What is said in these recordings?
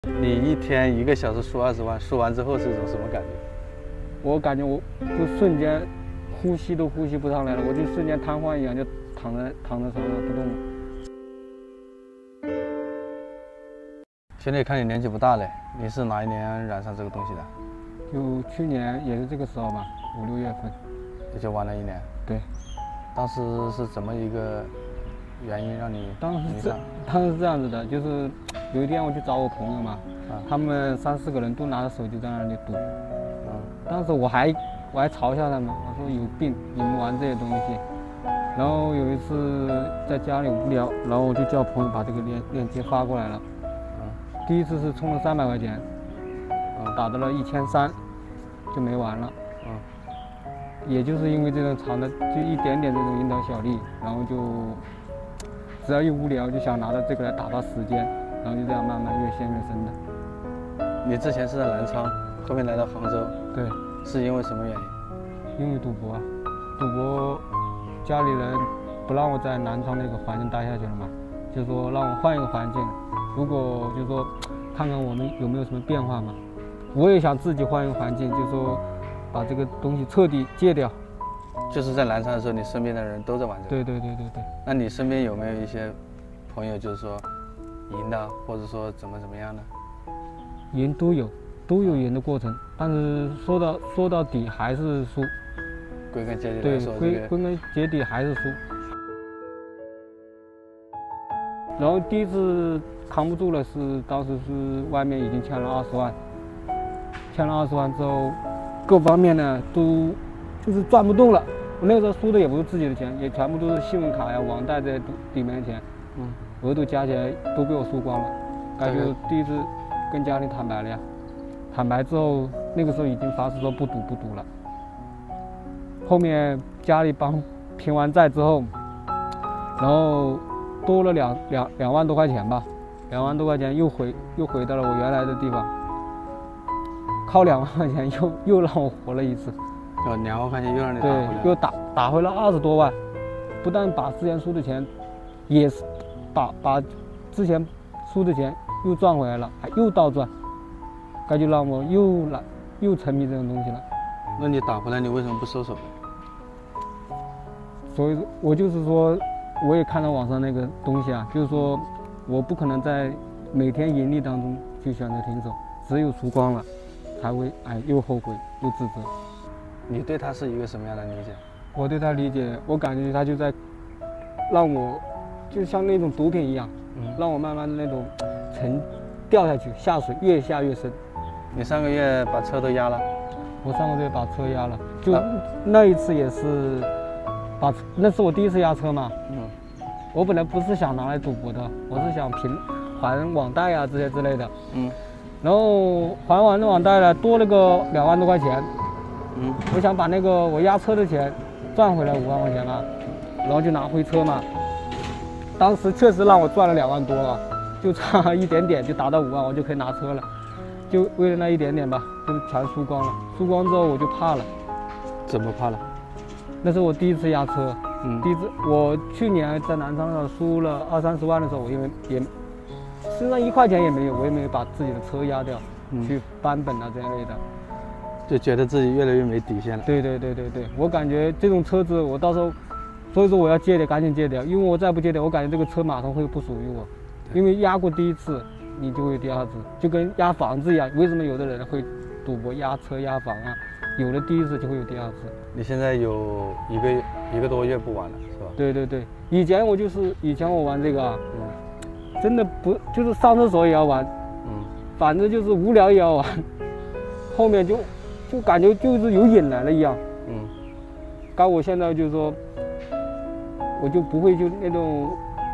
你一天1个小时输20万，输完之后是一种什么感觉？ 我感觉我就瞬间呼吸都呼吸不上来了，我就瞬间瘫痪一样，就躺在床上不动了。 现在看你年纪不大了，你是哪一年染上这个东西的？ 就去年也是这个时候吧，5、6月份。 也就晚了1年。 对。当时是怎么一个原因让你？ 当时是这样子的，就是有一天我去找我朋友嘛，他们3、4个人都拿着手机在那里赌。当时我还嘲笑他们，我说有病，你们玩这些东西。然后有一次在家里无聊，然后我就叫朋友把这个链接发过来了。第一次是充了300块钱，打到了1300，就没玩了。也就是因为这种长的，就一点点这种蝇头小利，然后就只要一无聊就想拿着这个来打发时间，然后就这样慢慢越陷越深的。 你之前是在南昌，后面来到杭州， 对， 是因为什么原因？ 因为赌博，家里人不让我在南昌那个环境待下去了嘛，就说让我换一个环境，如果就说看看我们有没有什么变化嘛。我也想自己换一个环境，就说把这个东西彻底戒掉。 就是在南昌的时候，你身边的人都在玩这个？ 对。 那你身边有没有一些朋友，就是说赢的，或者说怎么样的？ 赢都有赢的过程，但是说到底还是输。 归根结底来说， 归根结底还是输。然后第一次扛不住了，当时是外面已经欠了20万，欠了20万之后，各方面呢都就是赚不动了。我那个时候输的也不是自己的钱，也全部都是信用卡呀、网贷这些里面的钱，额度加起来都被我输光了。感觉第一次跟家里坦白了呀，坦白之后，那个时候已经发誓说不赌了。后面家里帮平完债之后，然后多了2万多块钱吧，2万多块钱又回到了我原来的地方，靠2万块钱又让我活了一次。 2万块钱又让你打回来？ 对，又打回了20多万，不但把之前输的钱，也是把之前输的钱又赚回来了，还又倒赚，那就让我又沉迷这种东西了。 那你打回来，你为什么不收手？ 所以我就是说，我也看到网上那个东西啊，就是说我不可能在每天盈利当中去选择停手，只有输光了，才会又后悔又自责。 你对他是一个什么样的理解？ 我对他理解，我感觉他就在让我就像那种毒品一样，让我慢慢的那种掉下去，下水越下越深。 你上个月把车都压了？ 我上个月把车压了，就那一次也是那是我第一次压车嘛。我本来不是想拿来赌博的，我是想还网贷啊这些之类的。然后还完了网贷了，多了个2万多块钱。我想把那个我压车的钱赚回来5万块钱嘛，然后就拿回车嘛。当时确实让我赚了2万多啊，就差一点点就达到5万，我就可以拿车了。就为了那一点点吧，就全输光了。输光之后我就怕了。 怎么怕了？ 那是我第一次压车。第一次，我去年在南昌上输了20、30万的时候，我因为也身上1块钱也没有，我也没有把自己的车压掉，去翻本啊这类的。 就觉得自己越来越没底线了。 对，我感觉这种车子我到时候，所以说我要戒掉，赶紧戒掉，因为我再不戒掉，我感觉这个车马上会不属于我。因为压过第一次，你就会有第二次，就跟压房子一样。为什么有的人会赌博压车压房啊？有了第一次就会有第二次。 你现在有一个多月不玩了，是吧？ 对，以前我玩这个啊，真的不就是上厕所也要玩，反正就是无聊也要玩，后面就感觉就是有瘾来了一样。刚我现在就是说，我就不会就那种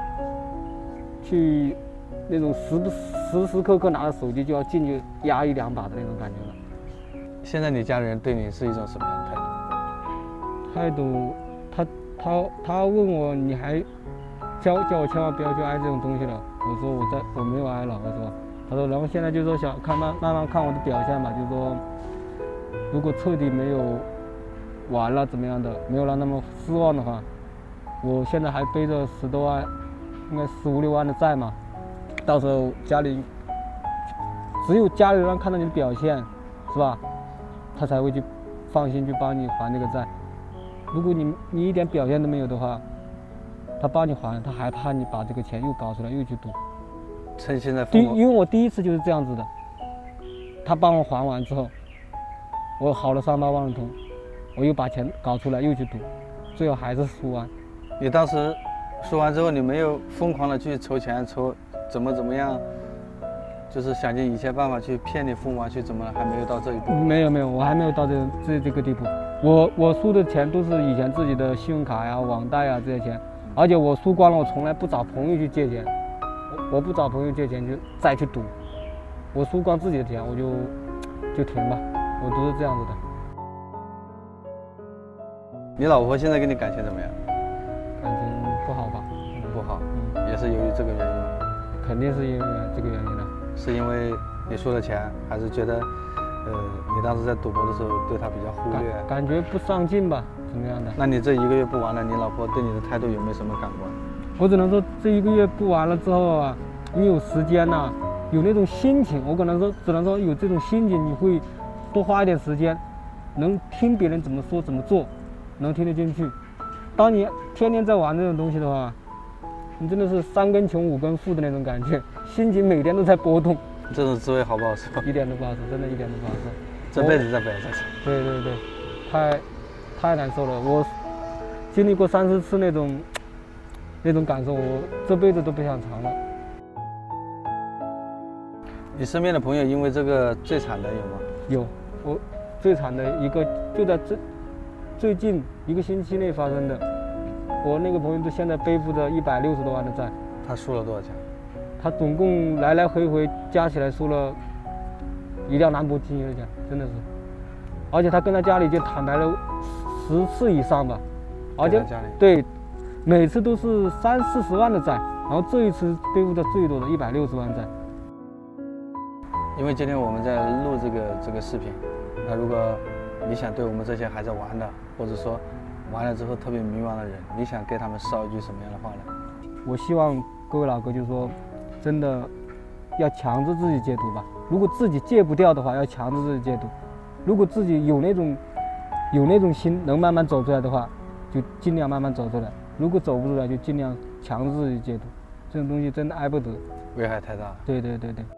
去那种时时刻刻拿着手机就要进去压1、2把的那种感觉了。 现在你家人对你是一种什么样的态度？ 他问我，你还叫我千万不要去挨这种东西了。我说我没有挨了。他说然后现在就是说想慢慢看我的表现嘛，就是说如果彻底没有完了怎么样的，没有让他们失望的话，我现在还背着10多万，应该15、16万的债嘛，到时候家里只有家里人看到你的表现，是吧？他才会去放心去帮你还这个债。如果你一点表现都没有的话，他帮你还，他还怕你把这个钱又搞出来又去赌。 趁现在父母， 因为我第一次就是这样子的，他帮我还完之后，我好了3、8万的头，我又把钱搞出来又去赌，最后还是输完。 你当时输完之后，你没有疯狂的去筹钱，怎么样，就是想尽一切办法去骗你父母啊，去怎么还没有到这一步？ 没有，我还没有到这个地步。我输的钱都是以前自己的信用卡呀、网贷啊这些钱，而且我输光了，我从来不找朋友去借钱，我不找朋友借钱就再去赌，我输光自己的钱我就停吧，我都是这样子的。 你老婆现在跟你感情怎么样？ 感情不好吧？ 不好，也是由于这个原因吗？ 肯定是因为这个原因的。 是因为你输了钱，还是觉得，你当时在赌博的时候对她比较忽略？ 感觉不上进吧，怎么样的？ 那你这1个月不玩了，你老婆对你的态度有没有什么感官？ 我只能说这1个月不玩了之后啊，你有时间呐、有那种心情，我只能说有这种心情，你会多花一点时间，能听别人怎么说怎么做，能听得进去。当你天天在玩这种东西的话，你真的是3根穷5根富的那种感觉，心情每天都在波动。 这种滋味好不好受？ 一点都不好受，真的一点都不好受。 这辈子再不要再受。 对，太难受了。我经历过3、4次那种感受，我这辈子都不想尝了。 你身边的朋友因为这个最惨的有吗？ 有，我最惨的一个就在最近1个星期内发生的。我那个朋友现在背负着160多万的债。 他输了多少钱？他总共来来回回加起来输了1辆兰博基尼的钱，真的是。而且他跟他家里已经坦白了10次以上吧，而且对，每次都是30、40万的债，然后这一次背负的最多的160万债。 因为今天我们在录这个视频，那如果你想对我们这些还在玩的，或者说玩了之后特别迷茫的人，你想给他们捎一句什么样的话呢？ 我希望各位老哥就是说，真的要强制自己戒赌吧。如果自己戒不掉的话，要强制自己戒赌。如果自己有那种心，能慢慢走出来的话，就尽量慢慢走出来。如果走不出来，就尽量强制自己戒赌。这种东西真的挨不得， 危害太大了。 对。